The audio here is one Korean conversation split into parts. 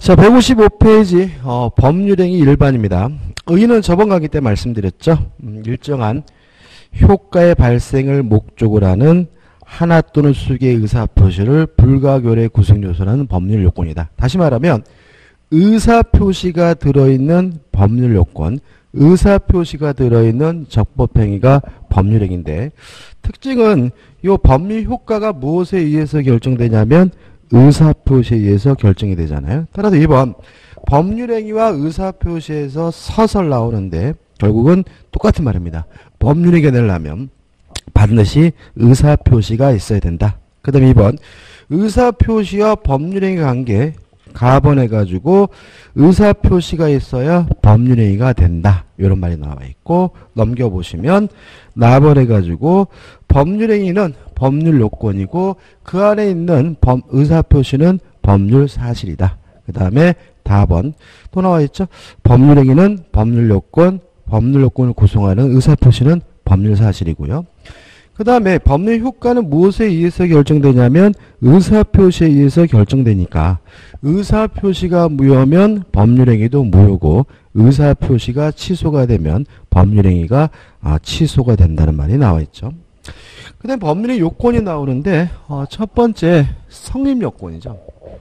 자, 155페이지 법률행위 일반입니다. 의의는 저번 강의 때 말씀드렸죠. 일정한 효과의 발생을 목적으로 하는 하나 또는 수개의 의사표시를 불가결의 구성요소라는 법률 요건이다. 다시 말하면 의사표시가 들어있는 법률 요건, 의사표시가 들어있는 적법행위가 법률행위인데, 특징은 이 법률 효과가 무엇에 의해서 결정되냐면 의사표시에 의해서 결정이 되잖아요. 따라서 2번 법률행위와 의사표시에서 서설 나오는데 결국은 똑같은 말입니다. 법률행위가 되려면 반드시 의사표시가 있어야 된다. 그 다음에 2번 의사표시와 법률행위 관계 가번해가지고 의사표시가 있어야 법률행위가 된다. 이런 말이 나와 있고, 넘겨보시면 나번해가지고 법률행위는 법률 요건이고 그 안에 있는 의사표시는 법률 사실이다. 그 다음에 다번 또 나와 있죠. 법률행위는 법률 요건, 법률 요건을 구성하는 의사표시는 법률 사실이고요. 그 다음에 법률 효과는 무엇에 의해서 결정되냐면 의사표시에 의해서 결정되니까 의사표시가 무효면 법률행위도 무효고 의사표시가 취소가 되면 법률행위가 취소가 된다는 말이 나와 있죠. 그 다음에 법률의 요건이 나오는데 첫 번째 성립요건이죠.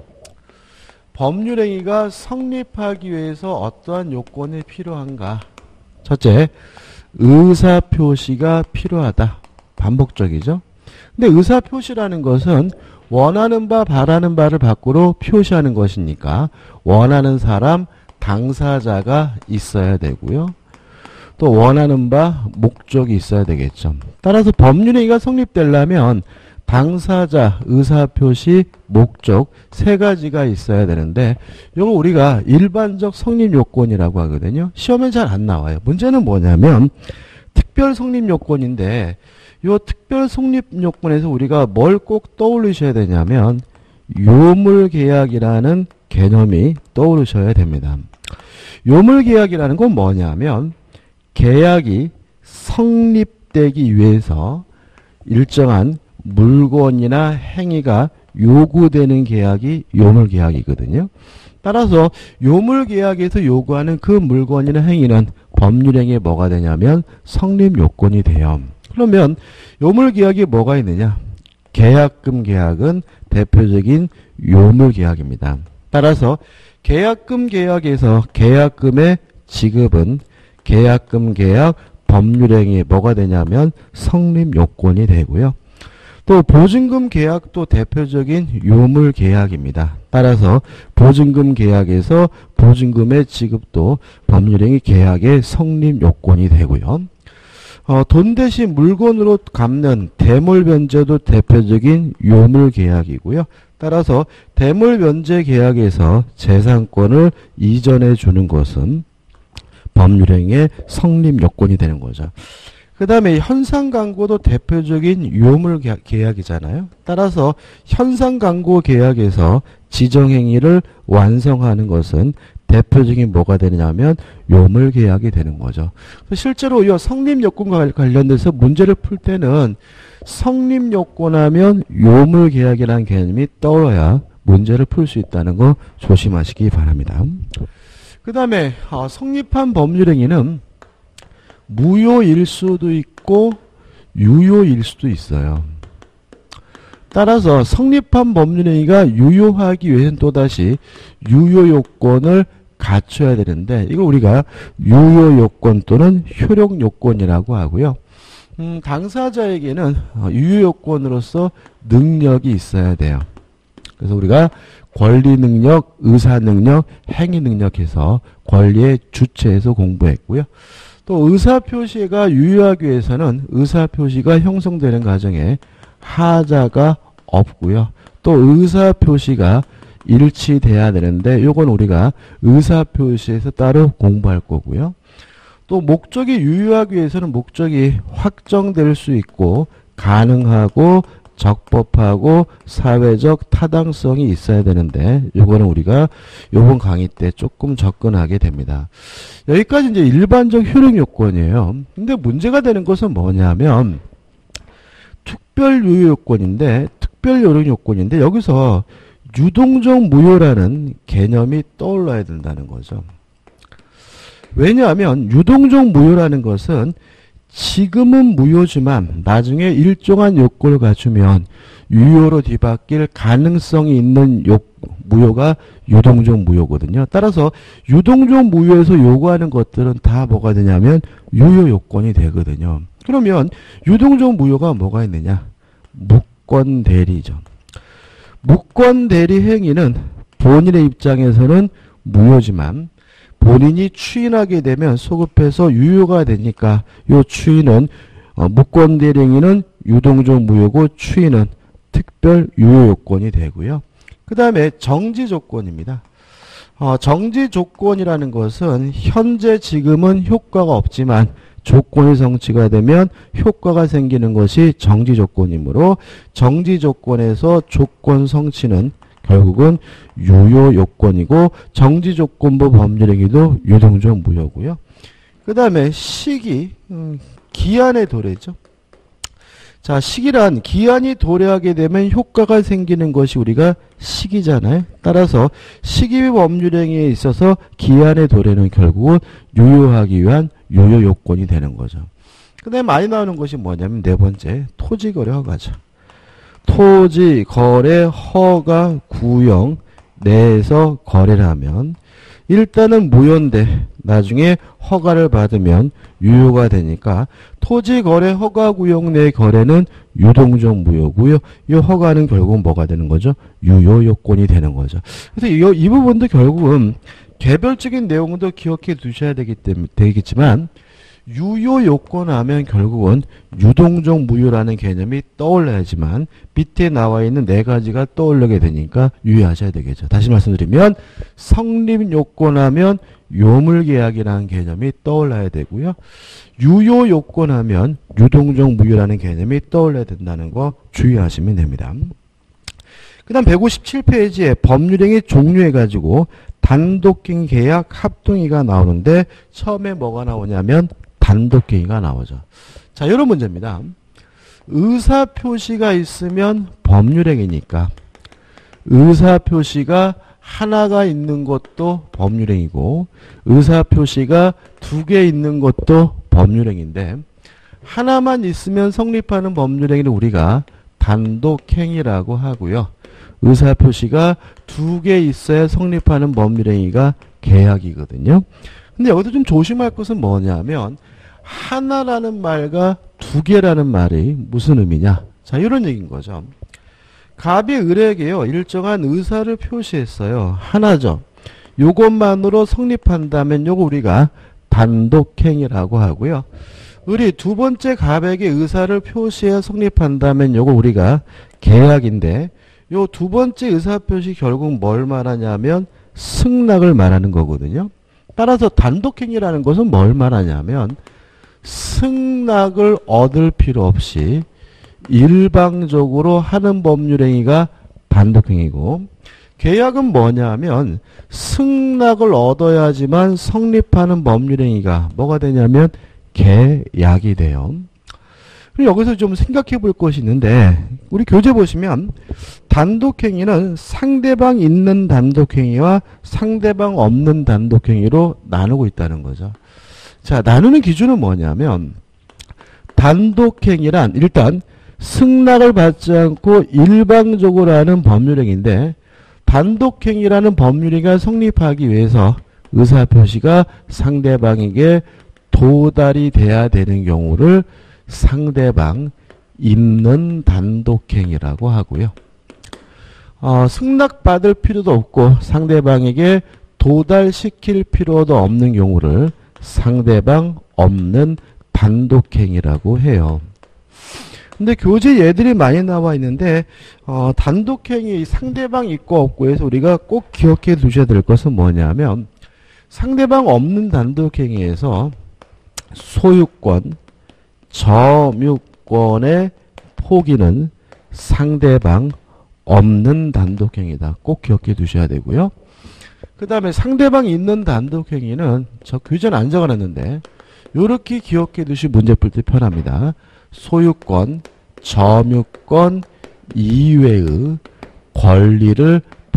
법률행위가 성립하기 위해서 어떠한 요건이 필요한가? 첫째, 의사표시가 필요하다. 반복적이죠. 근데 의사표시라는 것은 원하는 바 바라는 바를 밖으로 표시하는 것이니까 원하는 사람 당사자가 있어야 되고요. 또 원하는 바 목적이 있어야 되겠죠. 따라서 법률행위가 성립되려면 당사자, 의사표시, 목적 세 가지가 있어야 되는데 이걸 우리가 일반적 성립요건이라고 하거든요. 시험에 잘 안 나와요. 문제는 뭐냐면 특별 성립요건인데 이 특별 성립요건에서 우리가 뭘 꼭 떠올리셔야 되냐면 요물계약이라는 개념이 떠오르셔야 됩니다. 요물계약이라는 건 뭐냐면 계약이 성립되기 위해서 일정한 물건이나 행위가 요구되는 계약이 요물계약이거든요. 따라서 요물계약에서 요구하는 그 물건이나 행위는 법률행위에 뭐가 되냐면 성립요건이 돼요. 그러면 요물계약이 뭐가 있느냐? 계약금 계약은 대표적인 요물계약입니다. 따라서 계약금 계약에서 계약금의 지급은 계약금 계약 법률행위에 뭐가 되냐면 성립요건이 되고요. 또 보증금 계약도 대표적인 요물계약입니다. 따라서 보증금 계약에서 보증금의 지급도 법률행위 계약의 성립요건이 되고요. 돈 대신 물건으로 갚는 대물변제도 대표적인 요물계약이고요. 따라서 대물변제 계약에서 재산권을 이전해 주는 것은 법률행위의 성립요건이 되는 거죠. 그 다음에 현상광고도 대표적인 요물계약이잖아요. 따라서 현상광고 계약에서 지정행위를 완성하는 것은 대표적인 뭐가 되느냐면 요물계약이 되는 거죠. 실제로 이 성립요건과 관련돼서 문제를 풀 때는 성립요건하면 요물계약이라는 개념이 떠올라야 문제를 풀 수 있다는 거 조심하시기 바랍니다. 그 다음에 성립한 법률행위는 무효일 수도 있고 유효일 수도 있어요. 따라서 성립한 법률행위가 유효하기 위해서는 또다시 유효요건을 갖춰야 되는데 이걸 우리가 유효요건 또는 효력요건이라고 하고요. 당사자에게는 유효요건으로서 능력이 있어야 돼요. 그래서 우리가 권리능력, 의사능력, 행위능력 해서 권리의 주체에서 공부했고요. 또 의사표시가 유효하기 위해서는 의사표시가 형성되는 과정에 하자가 없고요. 또 의사표시가 일치돼야 되는데 요건 우리가 의사표시에서 따로 공부할 거고요. 또 목적이 유효하기 위해서는 목적이 확정될 수 있고 가능하고 적법하고 사회적 타당성이 있어야 되는데 요거는 우리가 요번 강의 때 조금 접근하게 됩니다. 여기까지 이제 일반적 효력 요건이에요. 근데 문제가 되는 것은 뭐냐면 특별 유효 요건인데 특별 효력 요건인데 여기서 유동적 무효라는 개념이 떠올라야 된다는 거죠. 왜냐하면 유동적 무효라는 것은 지금은 무효지만 나중에 일정한 요건을 갖추면 유효로 뒤바뀔 가능성이 있는 무효가 유동적 무효거든요. 따라서 유동적 무효에서 요구하는 것들은 다 뭐가 되냐면 유효 요건이 되거든요. 그러면 유동적 무효가 뭐가 있느냐? 무권 대리죠. 무권 대리 행위는 본인의 입장에서는 무효지만 본인이 추인하게 되면 소급해서 유효가 되니까 요 추인은 무권 대리 행위는 유동적 무효고 추인은 특별 유효 요건이 되고요. 그 다음에 정지 조건입니다. 정지 조건이라는 것은 현재 지금은 효과가 없지만 조건이 성취가 되면 효과가 생기는 것이 정지 조건이므로 정지 조건에서 조건 성취는 결국은 유효 요건이고 정지 조건부 법률행위도 유동적 무효고요. 그 다음에 시기, 기한의 도래죠. 자, 시기란 기한이 도래하게 되면 효과가 생기는 것이 우리가 시기잖아요. 따라서 시기 법률행위에 있어서 기한의 도래는 결국은 유효하기 위한 유효 요건이 되는 거죠. 그 다음에 많이 나오는 것이 뭐냐면 네 번째, 토지거래 허가죠. 토지거래 허가 구역 내에서 거래를 하면 일단은 무효인데 나중에 허가를 받으면 유효가 되니까 토지거래 허가구역 내 거래는 유동적 무효고요. 이 허가는 결국은 뭐가 되는 거죠? 유효 요건이 되는 거죠. 그래서 이 부분도 결국은 개별적인 내용도 기억해 두셔야 되겠지만 유효 요건 하면 결국은 유동적 무효라는 개념이 떠올라야지만 밑에 나와 있는 네 가지가 떠오르게 되니까 유의하셔야 되겠죠. 다시 말씀드리면 성립 요건 하면 요물계약이라는 개념이 떠올라야 되고요. 유효 요건 하면 유동적 무효라는 개념이 떠올라야 된다는 거 주의하시면 됩니다. 그 다음 157페이지에 법률행위 종류해가지고 단독행위 계약 합동행위가 나오는데 처음에 뭐가 나오냐면 단독행위가 나오죠. 자, 이런 문제입니다. 의사표시가 있으면 법률행위니까 의사표시가 하나가 있는 것도 법률행위고 의사표시가 두 개 있는 것도 법률행위인데 하나만 있으면 성립하는 법률행위를 우리가 단독행위라고 하고요. 의사표시가 두 개 있어야 성립하는 법률행위가 계약이거든요. 근데 여기서 좀 조심할 것은 뭐냐면 하나라는 말과 두 개라는 말이 무슨 의미냐? 자, 이런 얘기인 거죠. 갑이 을에게요 일정한 의사를 표시했어요. 하나죠. 요것만으로 성립한다면 요거 우리가 단독행위라고 하고요. 을이 두 번째 갑에게 의사를 표시해 성립한다면 요거 우리가 계약인데 요 두 번째 의사표시 결국 뭘 말하냐면 승낙을 말하는 거거든요. 따라서 단독행위라는 것은 뭘 말하냐면 승낙을 얻을 필요 없이 일방적으로 하는 법률행위가 단독행위고 계약은 뭐냐면 승낙을 얻어야지만 성립하는 법률행위가 뭐가 되냐면 계약이 돼요. 그리고 여기서 좀 생각해 볼 것이 있는데 우리 교재 보시면 단독행위는 상대방 있는 단독행위와 상대방 없는 단독행위로 나누고 있다는 거죠. 자, 나누는 기준은 뭐냐면 단독행위란 일단 승낙을 받지 않고 일방적으로 하는 법률행위인데 단독행위라는 법률행위가 성립하기 위해서 의사표시가 상대방에게 도달이 돼야 되는 경우를 상대방 있는 단독행위라고 하고요. 승낙받을 필요도 없고 상대방에게 도달시킬 필요도 없는 경우를 상대방 없는 단독행위라고 해요. 근데 교재 예들이 많이 나와 있는데 단독행위 상대방 있고 없고 해서 우리가 꼭 기억해 두셔야 될 것은 뭐냐면 상대방 없는 단독행위에서 소유권, 점유권의 포기는 상대방 없는 단독행위다. 꼭 기억해 두셔야 되고요. 그 다음에 상대방 있는 단독행위는 저 교재는 안 적어놨는데 이렇게 기억해 두시 문제 풀 때 편합니다. 소유권, 점유권 이외의 권리를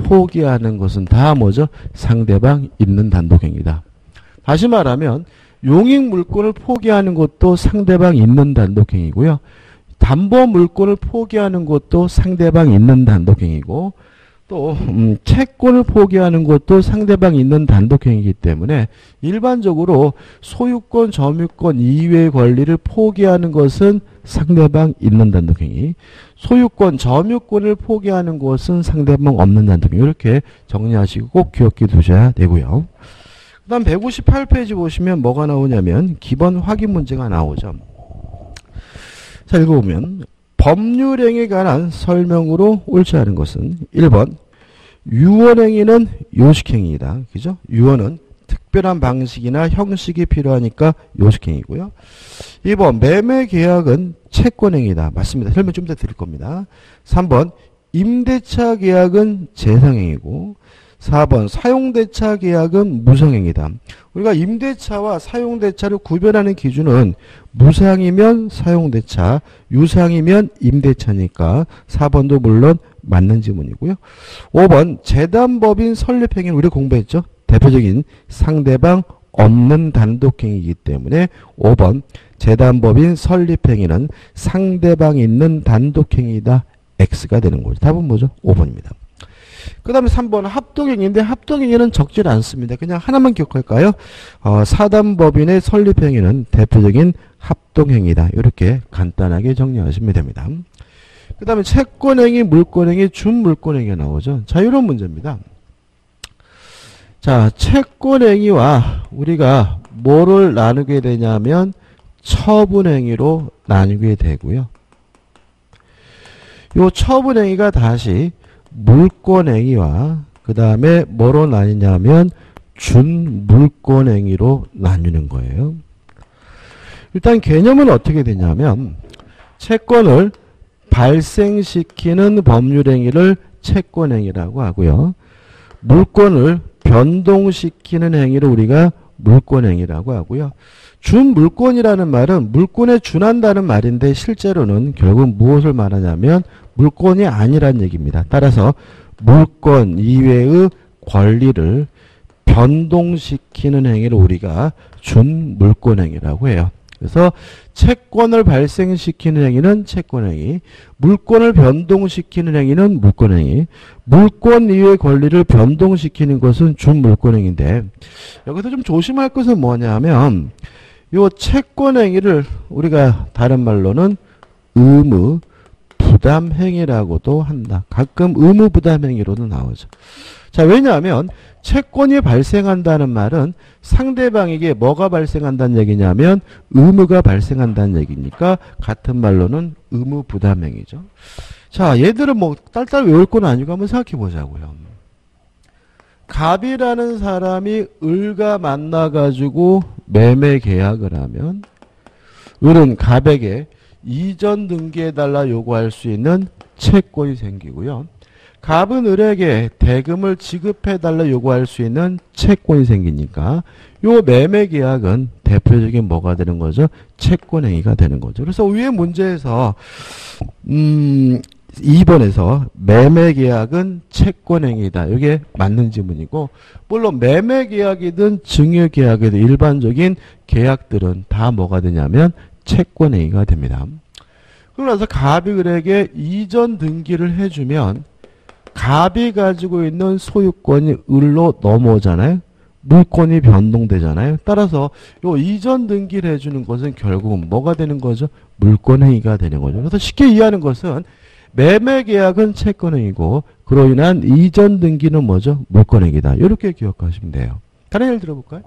포기하는 것은 다 뭐죠? 상대방 있는 단독행위다. 다시 말하면 용익 물권을 포기하는 것도 상대방 있는 단독행위고요. 담보 물권을 포기하는 것도 상대방 있는 단독행위고 또 채권을 포기하는 것도 상대방 있는 단독행위이기 때문에 일반적으로 소유권, 점유권 이외의 권리를 포기하는 것은 상대방 있는 단독행위, 소유권, 점유권을 포기하는 것은 상대방 없는 단독행위. 이렇게 정리하시고 꼭 기억해 두셔야 되고요. 그 다음 158페이지 보시면 뭐가 나오냐면 기본 확인 문제가 나오죠. 자, 읽어보면 법률행위에 관한 설명으로 옳지 않은 것은 1번 유언행위는 요식행위이다. 그죠? 유언은 특별한 방식이나 형식이 필요하니까 요식행위고요. 2번 매매계약은 채권행위다. 맞습니다. 설명 좀 더 드릴 겁니다. 3번 임대차 계약은 재상행위고 4번 사용대차 계약은 무상행위다. 우리가 임대차와 사용대차를 구별하는 기준은 무상이면 사용대차, 유상이면 임대차니까 4번도 물론 맞는 지문이고요. 5번 재단법인 설립행위는 우리 공부했죠. 대표적인 상대방 없는 단독행위이기 때문에 5번 재단법인 설립행위는 상대방 있는 단독행위다. X가 되는 거죠. 답은 뭐죠? 5번입니다. 그 다음에 3번 합동행위인데 합동행위는 적질 않습니다. 그냥 하나만 기억할까요? 사단법인의 설립행위는 대표적인 합동행위다. 이렇게 간단하게 정리하시면 됩니다. 그 다음에 채권행위, 물권행위, 준물권행위가 나오죠. 자, 이런 문제입니다. 자, 채권행위와 우리가 뭐를 나누게 되냐면 처분행위로 나누게 되고요. 요 처분행위가 다시 물권행위와 그 다음에 뭐로 나뉘냐면 준물권행위로 나뉘는 거예요. 일단 개념은 어떻게 되냐면 채권을 발생시키는 법률행위를 채권행위라고 하고요. 물권을 변동시키는 행위를 우리가 물권행위라고 하고요. 준물권이라는 말은 물권에 준한다는 말인데 실제로는 결국 무엇을 말하냐면 물권이 아니란 얘기입니다. 따라서 물권 이외의 권리를 변동시키는 행위를 우리가 준물권행위라고 해요. 그래서 채권을 발생시키는 행위는 채권행위, 물권을 변동시키는 행위는 물권행위, 물권 이외의 권리를 변동시키는 것은 준물권행위인데 여기서 좀 조심할 것은 뭐냐면 요 채권행위를 우리가 다른 말로는 의무 부담행위라고도 한다. 가끔 의무 부담행위로도 나오죠. 자, 왜냐하면 채권이 발생한다는 말은 상대방에게 뭐가 발생한다는 얘기냐면 의무가 발생한다는 얘기니까 같은 말로는 의무 부담행위죠. 자, 얘들은 뭐 딸딸 외울 건 아니고 한번 생각해 보자고요. 갑이라는 사람이 을과 만나가지고 매매 계약을 하면 을은 갑에게 이전 등기해달라 요구할 수 있는 채권이 생기고요. 갑은 을에게 대금을 지급해달라 요구할 수 있는 채권이 생기니까 요 매매 계약은 대표적인 뭐가 되는 거죠? 채권행위가 되는 거죠. 그래서 위에 문제에서 2번에서 매매 계약은 채권행위다. 이게 맞는 지문이고 물론 매매 계약이든 증여 계약이든 일반적인 계약들은 다 뭐가 되냐면 채권행위가 됩니다. 그러고 나서 갑이 을에게 이전 등기를 해주면 갑이 가지고 있는 소유권이 을로 넘어오잖아요. 물권이 변동되잖아요. 따라서 요 이전 등기를 해주는 것은 결국은 뭐가 되는 거죠? 물권행위가 되는 거죠. 그래서 쉽게 이해하는 것은 매매계약은 채권행위고 그로 인한 이전 등기는 뭐죠? 물권행위다. 이렇게 기억하시면 돼요. 다른 예를 들어볼까요?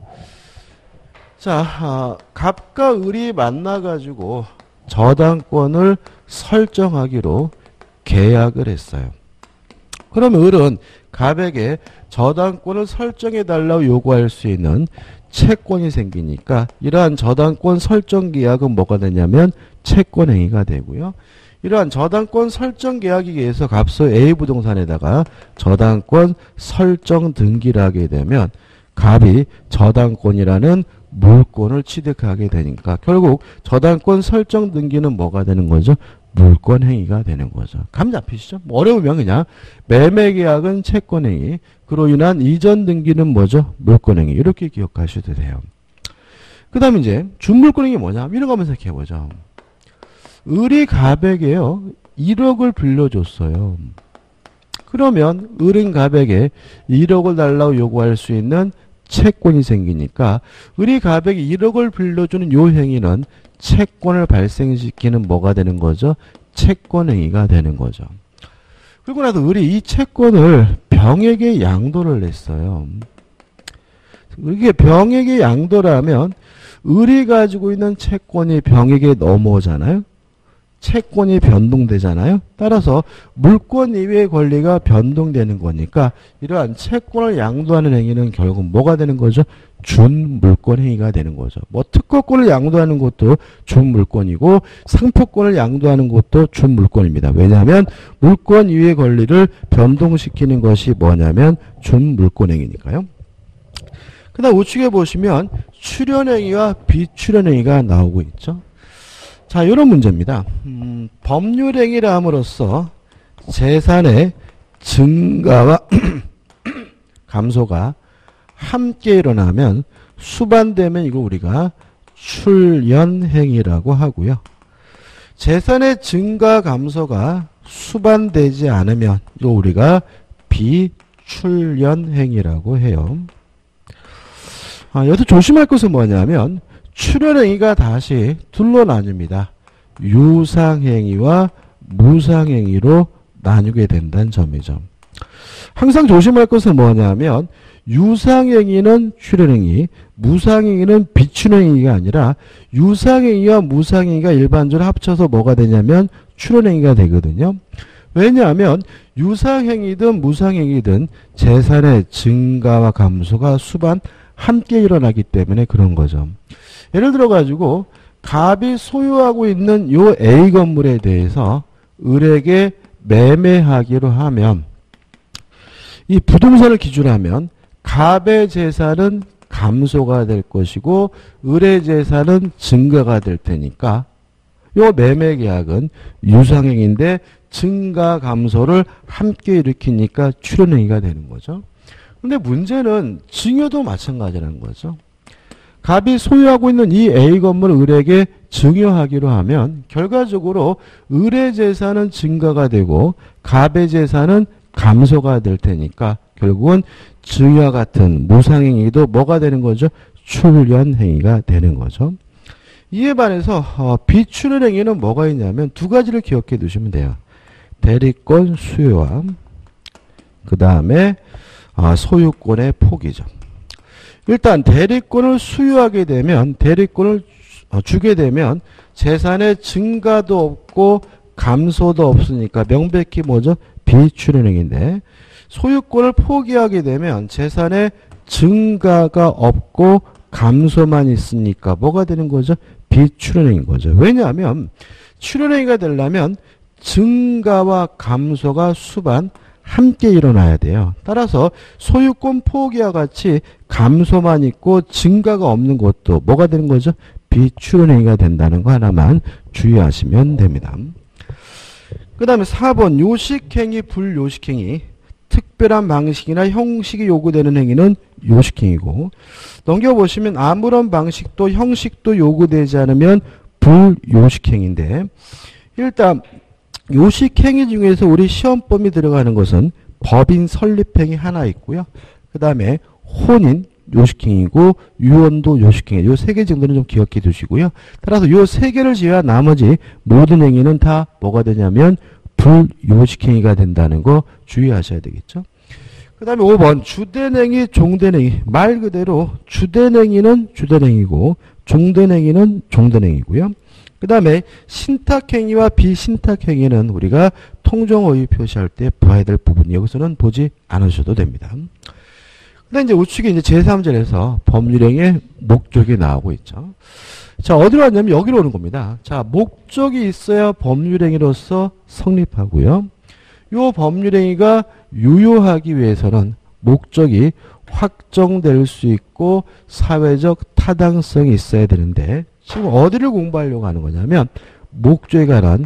자, 갑과 을이 만나가지고 저당권을 설정하기로 계약을 했어요. 그럼 을은 갑에게 저당권을 설정해달라고 요구할 수 있는 채권이 생기니까 이러한 저당권 설정 계약은 뭐가 되냐면 채권행위가 되고요. 이러한 저당권 설정 계약에 의해서 갑소 A 부동산에다가 저당권 설정 등기를 하게 되면 갑이 저당권이라는 물권을 취득하게 되니까 결국 저당권 설정 등기는 뭐가 되는 거죠? 물권행위가 되는 거죠. 감 잡히시죠? 어려우면 그냥 매매계약은 채권행위, 그로 인한 이전 등기는 뭐죠? 물권행위. 이렇게 기억하셔도 돼요. 그 다음에 이제 준물권행위 뭐냐? 이런 거 한번 생각해보죠. 을이 갑에게요 1억을 빌려줬어요. 그러면 을은 갑에게 1억을 달라고 요구할 수 있는 채권이 생기니까 을이 갑에게 1억을 빌려주는 요 행위는 채권을 발생시키는 뭐가 되는 거죠? 채권행위가 되는 거죠. 그리고 나서 을이 이 채권을 병에게 양도를 했어요. 이게 병에게 양도라면 을이 가지고 있는 채권이 병에게 넘어오잖아요. 채권이 변동되잖아요. 따라서 물권 이외의 권리가 변동되는 거니까 이러한 채권을 양도하는 행위는 결국 뭐가 되는 거죠? 준물권 행위가 되는 거죠. 뭐 특허권을 양도하는 것도 준물권이고 상표권을 양도하는 것도 준물권입니다. 왜냐하면 물권 이외의 권리를 변동시키는 것이 뭐냐면 준물권 행위니까요. 그 다음 우측에 보시면 출연행위와 비출연행위가 나오고 있죠. 자, 이런 문제입니다. 법률행위를 함으로써 재산의 증가와 감소가 함께 일어나면 수반되면 이걸 우리가 출연행위라고 하고요. 재산의 증가 감소가 수반되지 않으면 이거 우리가 비출연행위라고 해요. 여기서 조심할 것은 뭐냐면 출연행위가 다시 둘로 나뉩니다. 유상행위와 무상행위로 나누게 된다는 점이죠. 항상 조심할 것은 뭐냐면 유상행위는 출연행위, 무상행위는 비출연행위가 아니라 유상행위와 무상행위가 일반적으로 합쳐서 뭐가 되냐면 출연행위가 되거든요. 왜냐하면 유상행위든 무상행위든 재산의 증가와 감소가 수반 함께 일어나기 때문에 그런 거죠. 예를 들어 가지고 갑이 소유하고 있는 요 A 건물에 대해서 을에게 매매하기로 하면 이 부동산을 기준으로 하면 갑의 재산은 감소가 될 것이고 을의 재산은 증가가 될 테니까 요 매매 계약은 유상행위인데 증가 감소를 함께 일으키니까 출연행위가 되는 거죠. 근데 문제는 증여도 마찬가지라는 거죠. 갑이 소유하고 있는 이 A 건물을 을에게 증여하기로 하면 결과적으로 을의 재산은 증가가 되고 갑의 재산은 감소가 될 테니까 결국은 증여와 같은 무상행위도 뭐가 되는 거죠? 출연행위가 되는 거죠. 이에 반해서 비출연행위는 뭐가 있냐면 두 가지를 기억해 두시면 돼요. 대리권 수요와 그 다음에 소유권의 포기죠. 일단 대리권을 수유하게 되면 대리권을 주게 되면 재산의 증가도 없고 감소도 없으니까 명백히 뭐죠? 비출연행위인데 소유권을 포기하게 되면 재산의 증가가 없고 감소만 있으니까 뭐가 되는 거죠? 비출연행인 거죠. 왜냐하면 출연행위가 되려면 증가와 감소가 수반 함께 일어나야 돼요. 따라서 소유권 포기와 같이 감소만 있고 증가가 없는 것도 뭐가 되는 거죠? 비출연행위가 된다는 거 하나만 주의하시면 됩니다. 그 다음에 4번 요식행위, 불요식행위. 특별한 방식이나 형식이 요구되는 행위는 요식행위고 넘겨보시면 아무런 방식도 형식도 요구되지 않으면 불요식행위인데 일단 요식행위 중에서 우리 시험범위 들어가는 것은 법인 설립행위 하나 있고요. 그 다음에 혼인 요식행위고 유언도 요식행위 요 세 개 정도는 좀 기억해 두시고요. 따라서 요 세 개를 제외한 나머지 모든 행위는 다 뭐가 되냐면 불요식행위가 된다는 거 주의하셔야 되겠죠. 그 다음에 5번 주된행위 종된행위 말 그대로 주된행위는 주된행위고 종된행위는 종된행위고요. 그 다음에 신탁행위와 비신탁행위는 우리가 통정어휘 표시할 때 봐야 될 부분 여기서는 보지 않으셔도 됩니다. 근데 이제 우측에 이제 제3절에서 법률행위의 목적이 나오고 있죠. 자, 어디로 왔냐면 여기로 오는 겁니다. 자, 목적이 있어야 법률행위로서 성립하고요. 요 법률행위가 유효하기 위해서는 목적이 확정될 수 있고 사회적 타당성이 있어야 되는데 지금 어디를 공부하려고 하는 거냐면 목적에 관한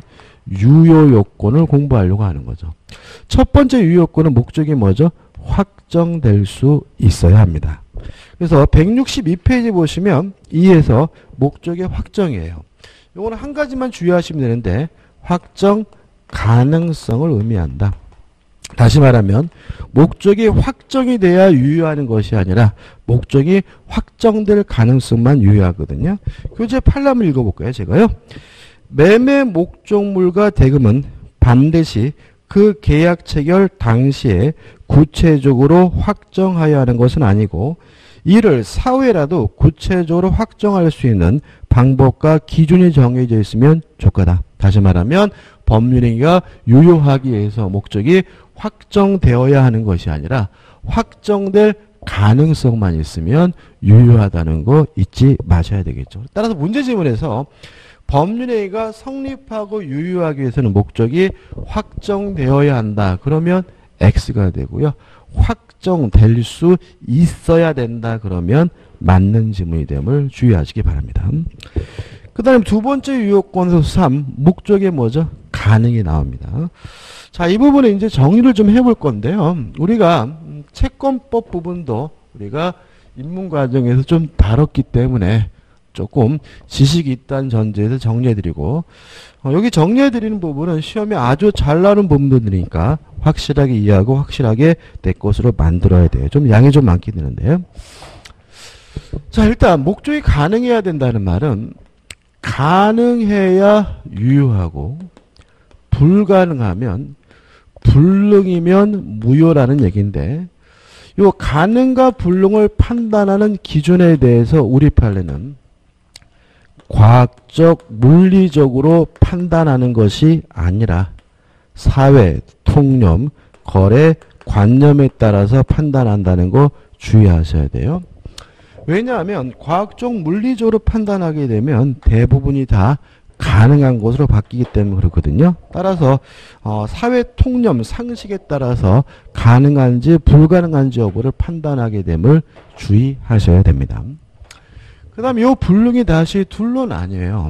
유효 요건을 공부하려고 하는 거죠. 첫 번째 유효 요건은 목적이 뭐죠? 확정될 수 있어야 합니다. 그래서 162페이지 보시면 2에서 목적의 확정이에요. 이거는 한 가지만 주의하시면 되는데 확정 가능성을 의미한다. 다시 말하면 목적이 확정이 돼야 유효하는 것이 아니라 목적이 확정될 가능성만 유효하거든요. 교재 8람을 읽어볼까요? 제가요. 매매 목적물과 대금은 반드시 그 계약 체결 당시에 구체적으로 확정하여야 하는 것은 아니고 이를 사후에라도 구체적으로 확정할 수 있는 방법과 기준이 정해져 있으면 좋겠다. 다시 말하면 법률행위가 유효하기 위해서 목적이 확정되어야 하는 것이 아니라 확정될 가능성만 있으면 유효하다는 거 잊지 마셔야 되겠죠. 따라서 문제지문에서 법률행위가 성립하고 유효하기 위해서는 목적이 확정되어야 한다. 그러면 X가 되고요. 확정될 수 있어야 된다. 그러면 맞는 지문이 됨을 주의하시기 바랍니다. 그 다음에 두 번째 유효권에서 3, 목적이 뭐죠? 가능이 나옵니다. 자, 이 부분에 이제 정리를 좀 해볼 건데요. 우리가 채권법 부분도 우리가 입문 과정에서 좀 다뤘기 때문에 조금 지식이 있다는 전제에서 정리해드리고 여기 정리해드리는 부분은 시험에 아주 잘 나오는 부분들이니까 확실하게 이해하고 확실하게 내 것으로 만들어야 돼요. 좀 양이 좀 많긴 드는데요. 자, 일단 목적이 가능해야 된다는 말은 가능해야 유효하고 불가능하면 불능이면 무효라는 얘기인데 요 가능과 불능을 판단하는 기준에 대해서 우리 판례는 과학적, 물리적으로 판단하는 것이 아니라 사회, 통념, 거래, 관념에 따라서 판단한다는 거 주의하셔야 돼요. 왜냐하면 과학적, 물리적으로 판단하게 되면 대부분이 다 가능한 것으로 바뀌기 때문에 그렇거든요. 따라서 사회 통념, 상식에 따라서 가능한지 불가능한지 여부를 판단하게 됨을 주의하셔야 됩니다. 그 다음에 이 불능이 다시 둘로 나뉘어요.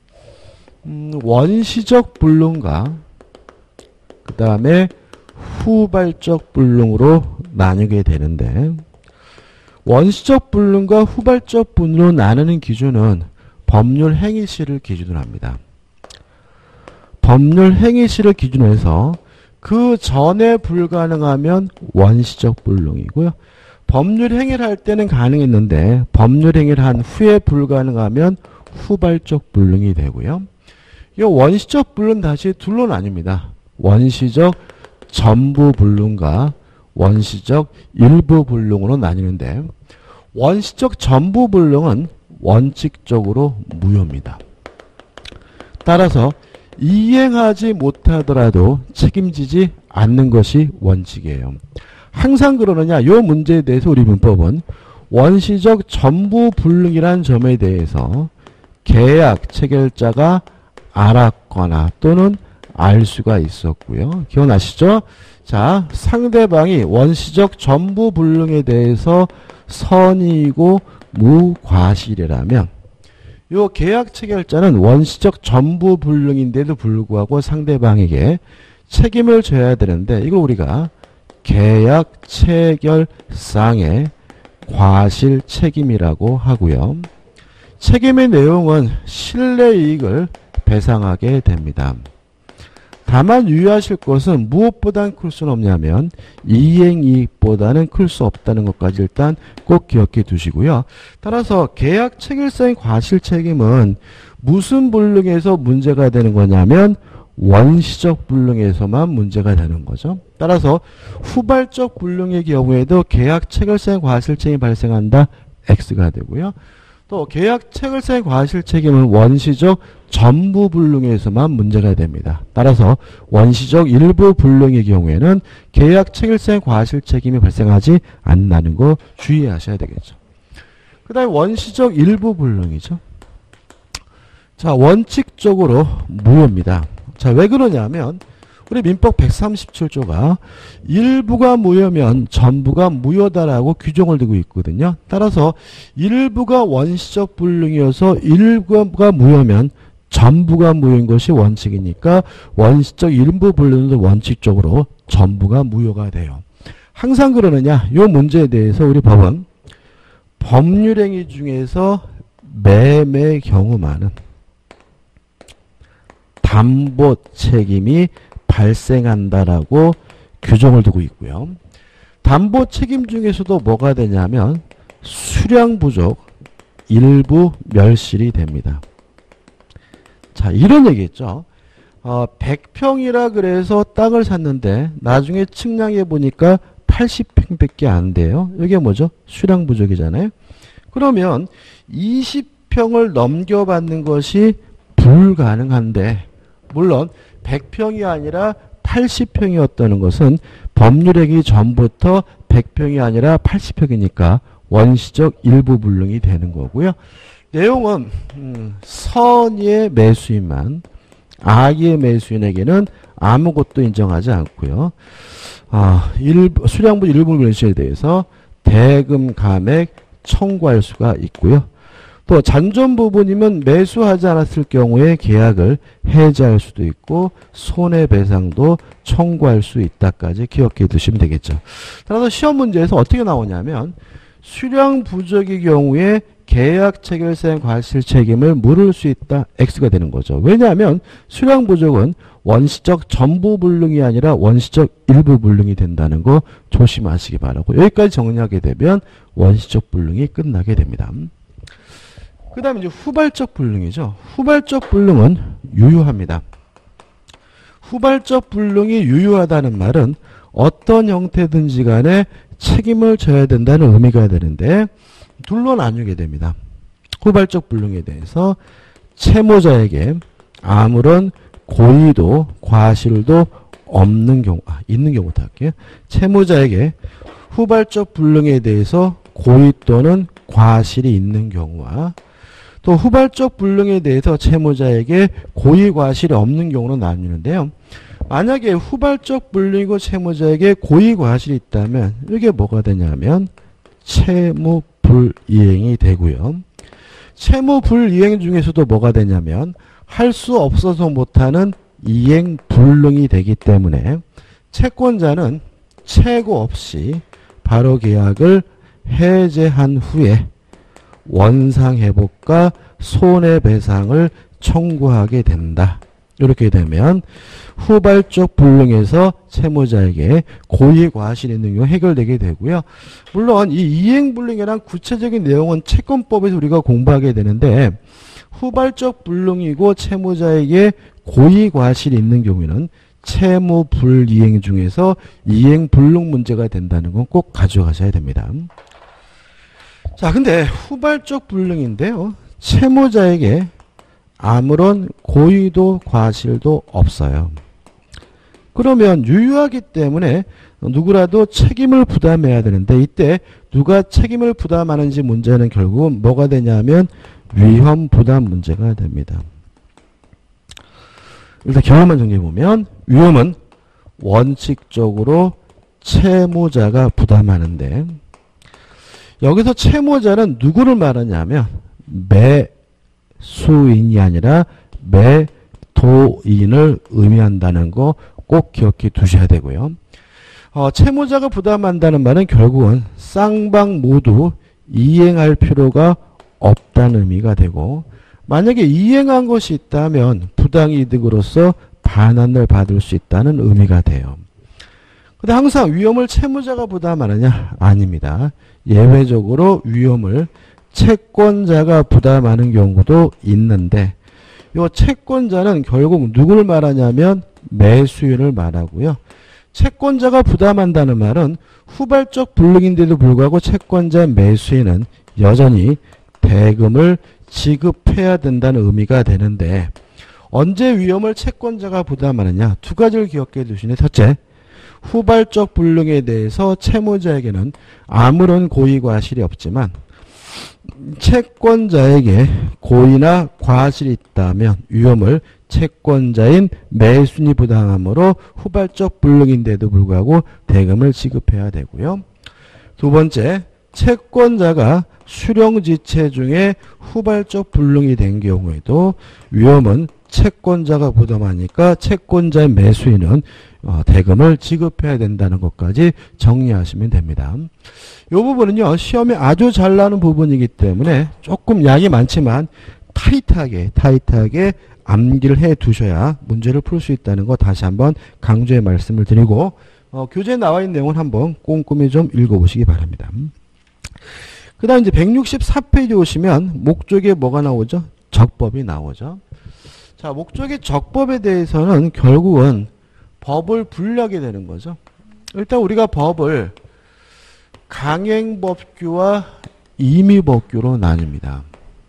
원시적 불능과 그 다음에 후발적 불능으로 나뉘게 되는데 원시적 불능과 후발적 불능으로 나누는 기준은 법률 행위시를 기준으로 합니다. 법률 행위시를 기준으로 해서 그 전에 불가능하면 원시적 불능이고요. 법률 행위를 할 때는 가능했는데 법률 행위를 한 후에 불가능하면 후발적 불능이 되고요. 이 원시적 불능 다시 둘로 나뉩니다. 원시적 전부 불능과 원시적 일부 불능으로 나뉘는데 원시적 전부 불능은 원칙적으로 무효입니다. 따라서 이행하지 못하더라도 책임지지 않는 것이 원칙이에요. 항상 그러느냐? 요 문제에 대해서 우리 문법은 원시적 전부 불능이라는 점에 대해서 계약 체결자가 알았거나 또는 알 수가 있었고요. 기억나시죠? 자, 상대방이 원시적 전부 불능에 대해서 선의이고 무과실이라면 요 계약 체결자는 원시적 전부 불능인데도 불구하고 상대방에게 책임을 져야 되는데 이걸 우리가 계약 체결상의 과실 책임이라고 하고요. 책임의 내용은 실내이익을 배상하게 됩니다. 다만 유의하실 것은 무엇보단 클 수는 없냐면 이행이익보다는 클 수 없다는 것까지 일단 꼭 기억해 두시고요. 따라서 계약 체결상의 과실 책임은 무슨 불능에서 문제가 되는 거냐면 원시적 불능에서만 문제가 되는 거죠. 따라서 후발적 불능의 경우에도 계약 체결상의 과실 책임이 발생한다. X가 되고요. 또 계약 체결상의 과실 책임은 원시적 전부 불능에서만 문제가 됩니다. 따라서 원시적 일부 불능의 경우에는 계약 체결상의 과실 책임이 발생하지 않는다는 거 주의하셔야 되겠죠. 그 다음에 원시적 일부 불능이죠. 자, 원칙적으로 무효입니다. 자, 왜 그러냐면 우리 민법 137조가 일부가 무효면 전부가 무효다라고 규정을 두고 있거든요. 따라서 일부가 원시적 불능이어서 일부가 무효면 전부가 무효인 것이 원칙이니까 원시적 일부 분류는 원칙적으로 전부가 무효가 돼요. 항상 그러느냐? 이 문제에 대해서 우리 법은 법률행위 중에서 매매 경우만은 담보 책임이 발생한다라고 규정을 두고 있고요. 담보 책임 중에서도 뭐가 되냐면 수량 부족, 일부 멸실이 됩니다. 자, 이런 얘기했죠. 100평이라 그래서 땅을 샀는데 나중에 측량해 보니까 80평밖에 안 돼요. 이게 뭐죠? 수량 부족이잖아요. 그러면 20평을 넘겨받는 것이 불가능한데, 물론 100평이 아니라 80평이었다는 것은 법률행위 전부터 100평이 아니라 80평이니까 원시적 일부 불능이 되는 거고요. 내용은 선의의 매수인만, 악의 매수인에게는 아무것도 인정하지 않고요. 수량부 일부 멸실에 대해서 대금 감액 청구할 수가 있고요. 또 잔존 부분이면 매수하지 않았을 경우에 계약을 해지할 수도 있고 손해배상도 청구할 수 있다까지 기억해 두시면 되겠죠. 따라서 시험 문제에서 어떻게 나오냐면 수량 부족의 경우에 계약 체결사의 과실 책임을 물을 수 있다. X가 되는 거죠. 왜냐하면 수량 부족은 원시적 전부 불능이 아니라 원시적 일부 불능이 된다는 거 조심하시기 바라고, 여기까지 정리하게 되면 원시적 불능이 끝나게 됩니다. 그 다음에 이제 후발적 불능이죠. 후발적 불능은 유효합니다. 후발적 불능이 유효하다는 말은 어떤 형태든지 간에 책임을 져야 된다는 의미가 되는데 둘로 나누게 됩니다. 후발적 불능에 대해서 채무자에게 아무런 고의도 과실도 없는 경우, 있는 경우부터 할게요. 채무자에게 후발적 불능에 대해서 고의 또는 과실이 있는 경우와 또 후발적 불능에 대해서 채무자에게 고의 과실이 없는 경우로 나뉘는데요. 만약에 후발적 불능이고 채무자에게 고의 과실이 있다면 이게 뭐가 되냐면 채무 불이행이 되고요. 채무 불이행 중에서도 뭐가 되냐면 할 수 없어서 못하는 이행 불능이 되기 때문에 채권자는 채고 없이 바로 계약을 해제한 후에 원상회복과 손해배상을 청구하게 된다. 이렇게 되면 후발적 불능에서 채무자에게 고의 과실이 있는 경우 해결되게 되고요. 물론 이 이행불능이란 구체적인 내용은 채권법에서 우리가 공부하게 되는데 후발적 불능이고 채무자에게 고의 과실이 있는 경우에는 채무 불이행 중에서 이행 불능 문제가 된다는 건 꼭 가져가셔야 됩니다. 자, 근데 후발적 불능인데요. 채무자에게 아무런 고의도 과실도 없어요. 그러면 유효하기 때문에 누구라도 책임을 부담해야 되는데 이때 누가 책임을 부담하는지 문제는 결국은 뭐가 되냐면 위험 부담 문제가 됩니다. 일단 결론만 정리해보면 위험은 원칙적으로 채무자가 부담하는데 여기서 채무자는 누구를 말하냐면 매수인이 아니라 매도인을 의미한다는 거 꼭 기억해 두셔야 되고요. 채무자가 부담한다는 말은 결국은 쌍방 모두 이행할 필요가 없다는 의미가 되고 만약에 이행한 것이 있다면 부당이득으로서 반환을 받을 수 있다는 의미가 돼요. 근데 항상 위험을 채무자가 부담하느냐? 아닙니다. 예외적으로 위험을 채권자가 부담하는 경우도 있는데 이 채권자는 결국 누구를 말하냐면 매수인을 말하고요. 채권자가 부담한다는 말은 후발적 불능인데도 불구하고 채권자 매수인은 여전히 대금을 지급해야 된다는 의미가 되는데 언제 위험을 채권자가 부담하느냐? 두 가지를 기억해 두시네. 첫째, 후발적 불능에 대해서 채무자에게는 아무런 고의 과실이 없지만 채권자에게 고의나 과실이 있다면 위험을 채권자인 매수인이 부담하므로 후발적 불능인데도 불구하고 대금을 지급해야 되고요. 두 번째, 채권자가 수령지체 중에 후발적 불능이 된 경우에도 위험은 채권자가 부담하니까 채권자의 매수인은 대금을 지급해야 된다는 것까지 정리하시면 됩니다. 이 부분은요, 시험에 아주 잘 나오는 부분이기 때문에 조금 양이 많지만 타이트하게 암기를 해 두셔야 문제를 풀 수 있다는 거 다시 한번 강조해 말씀을 드리고, 교재에 나와 있는 내용을 한번 꼼꼼히 좀 읽어보시기 바랍니다. 그 다음 이제 164페이지 오시면 목적에 뭐가 나오죠? 적법이 나오죠. 자, 목적의 적법에 대해서는 결국은 법을 분류하게 되는 거죠. 일단 우리가 법을 강행법규와 임의법규로 나뉩니다.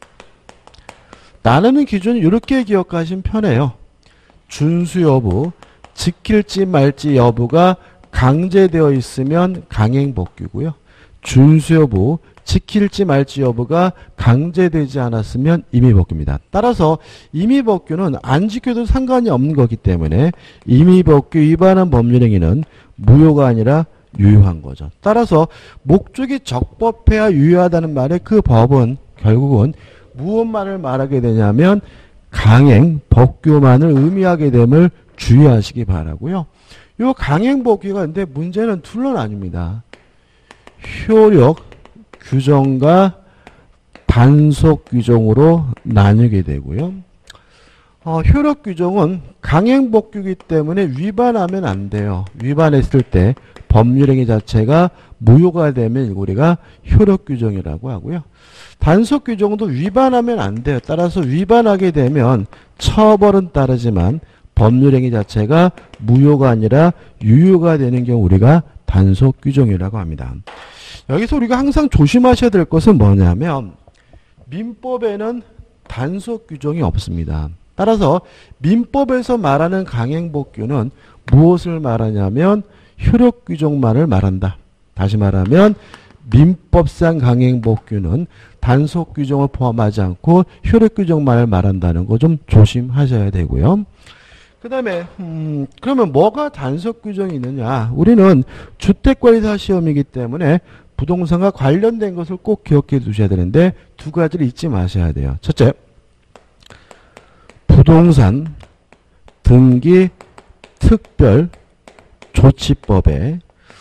나누는 기준은 이렇게 기억하시면 편해요. 준수 여부, 지킬지 말지 여부가 강제되어 있으면 강행법규고요. 준수 여부, 지킬지 말지 여부가 강제되지 않았으면 임의법규입니다. 따라서 임의법규는 안 지켜도 상관이 없는 거기 때문에 임의법규 위반한 법률행위는 무효가 아니라 유효한 거죠. 따라서 목적이 적법해야 유효하다는 말에 그 법은 결국은 무엇만을 말하게 되냐면 강행법규만을 의미하게 됨을 주의하시기 바라고요. 이 강행법규가 근데 문제는 둘로 나뉩니다. 효력 규정과 단속 규정으로 나뉘게 되고요. 효력 규정은 강행법규이기 때문에 위반하면 안 돼요. 위반했을 때 법률행위 자체가 무효가 되면 우리가 효력 규정이라고 하고요. 단속 규정도 위반하면 안 돼요. 따라서 위반하게 되면 처벌은 따르지만 법률행위 자체가 무효가 아니라 유효가 되는 경우 우리가 단속 규정이라고 합니다. 여기서 우리가 항상 조심하셔야 될 것은 뭐냐면 민법에는 단속 규정이 없습니다. 따라서 민법에서 말하는 강행법규는 무엇을 말하냐면 효력 규정만을 말한다. 다시 말하면 민법상 강행법규는 단속 규정을 포함하지 않고 효력 규정만을 말한다는 거 좀 조심하셔야 되고요. 그 다음에 그러면 뭐가 단속 규정이 있느냐. 우리는 주택관리사 시험이기 때문에 부동산과 관련된 것을 꼭 기억해 두셔야 되는데 두 가지를 잊지 마셔야 돼요. 첫째, 부동산 등기 특별 조치법에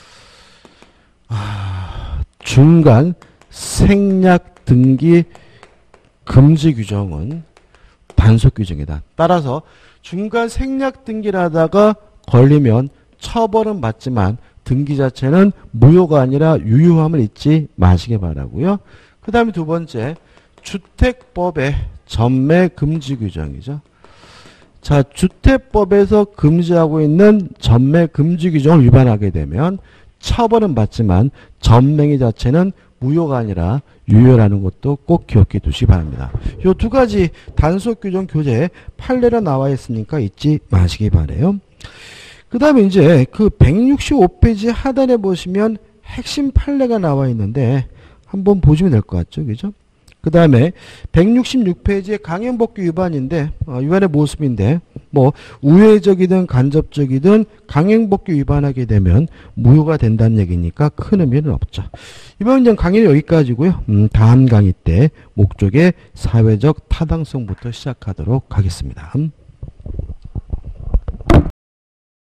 중간 생략 등기 금지 규정은 단속 규정이다. 따라서 중간 생략 등기를 하다가 걸리면 처벌은 받지만 등기 자체는 무효가 아니라 유효함을 잊지 마시기 바라고요. 그 다음에 두 번째, 주택법의 전매 금지 규정이죠. 자, 주택법에서 금지하고 있는 전매 금지 규정을 위반하게 되면 처벌은 받지만 전매행위 자체는 무효가 아니라 유효라는 것도 꼭 기억해 두시기 바랍니다. 이 두 가지 단속 규정 교재에 판례로 나와 있으니까 잊지 마시기 바래요. 그 다음에 이제 그 165페이지 하단에 보시면 핵심 판례가 나와 있는데 한번 보시면 될 것 같죠. 그죠? 그 다음에 166페이지에 강행법규 위반인데 위반의 모습인데 뭐 우회적이든 간접적이든 강행법규 위반하게 되면 무효가 된다는 얘기니까 큰 의미는 없죠. 이번 이제 강의는 여기까지고요. 다음 강의 때 목적의 사회적 타당성부터 시작하도록 하겠습니다.